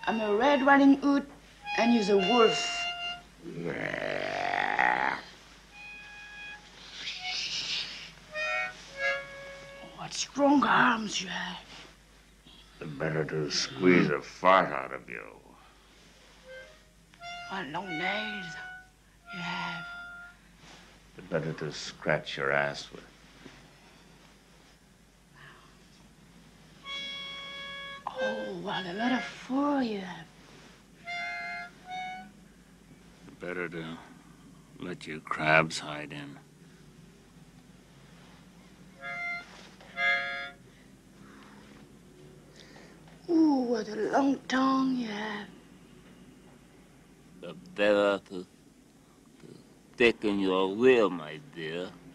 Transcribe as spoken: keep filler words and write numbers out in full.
I'm a Red Riding Hood, and you're a wolf. What strong arms you have. The better to squeeze a fart out of you. What long nails you have. The better to scratch your ass with. Oh, what a lot of fur you have. The better to let your crabs hide in. Ooh, what a long tongue you have. The better to, to thicken your will, my dear.